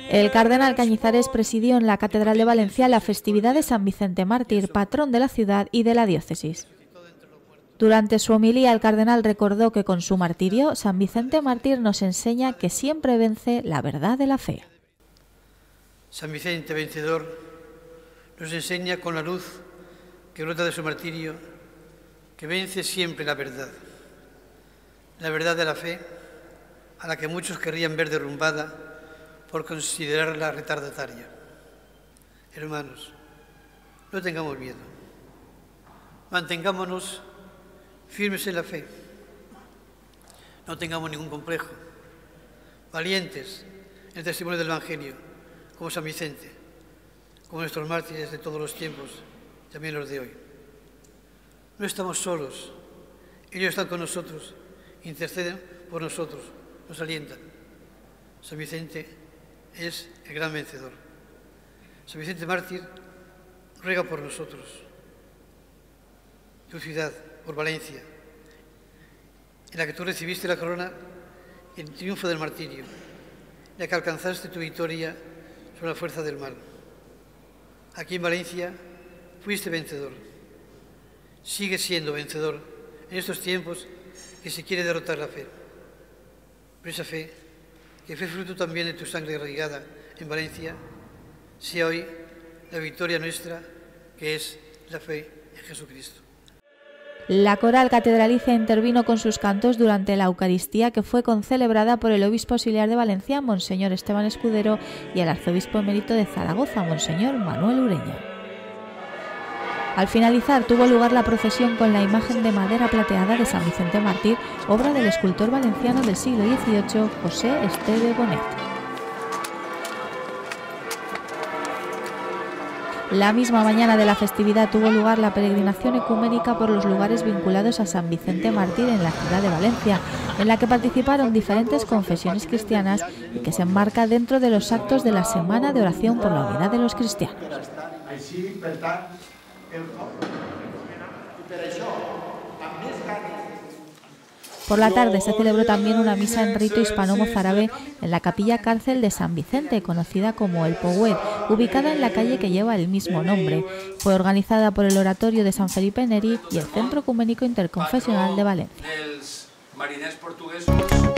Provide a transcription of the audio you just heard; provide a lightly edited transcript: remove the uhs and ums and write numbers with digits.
El cardenal Cañizares presidió en la Catedral de Valencia la festividad de San Vicente Mártir, patrón de la ciudad y de la diócesis. Durante su homilía, el cardenal recordó que con su martirio, San Vicente Mártir nos enseña que siempre vence la verdad de la fe. San Vicente vencedor nos enseña con la luz que brota de su martirio que vence siempre la verdad de la fe, a la que muchos querrían ver derrumbada por considerarla retardataria. Hermanos, no tengamos miedo, mantengámonos firmes en la fe, no tengamos ningún complejo, valientes en el testimonio del Evangelio, como San Vicente, como nuestros mártires de todos los tiempos, también los de hoy. No estamos solos, ellos están con nosotros, interceden por nosotros, nos alientan. San Vicente es el gran vencedor. San Vicente Mártir ruega por nosotros, tu ciudad, por Valencia, en la que tú recibiste la corona en triunfo del martirio, en la que alcanzaste tu victoria sobre la fuerza del mal. Aquí en Valencia fuiste vencedor, sigues siendo vencedor en estos tiempos que se quiere derrotar la fe. Pero esa fe, que fue fruto también de tu sangre irrigada en Valencia, sea hoy la victoria nuestra, que es la fe en Jesucristo. La coral catedralicia intervino con sus cantos durante la Eucaristía, que fue concelebrada por el obispo auxiliar de Valencia, Monseñor Esteban Escudero, y el arzobispo emérito de Zaragoza, Monseñor Manuel Ureña. Al finalizar, tuvo lugar la procesión con la imagen de madera plateada de San Vicente Mártir, obra del escultor valenciano del siglo XVIII, José Esteve Bonet. La misma mañana de la festividad tuvo lugar la peregrinación ecuménica por los lugares vinculados a San Vicente Mártir en la ciudad de Valencia, en la que participaron diferentes confesiones cristianas y que se enmarca dentro de los actos de la Semana de Oración por la Unidad de los Cristianos. Por la tarde se celebró también una misa en rito hispano-mozárabe en la capilla cárcel de San Vicente, conocida como el Pouet, ubicada en la calle que lleva el mismo nombre. Fue organizada por el Oratorio de San Felipe Neri y el Centro Ecuménico Interconfesional de Valencia.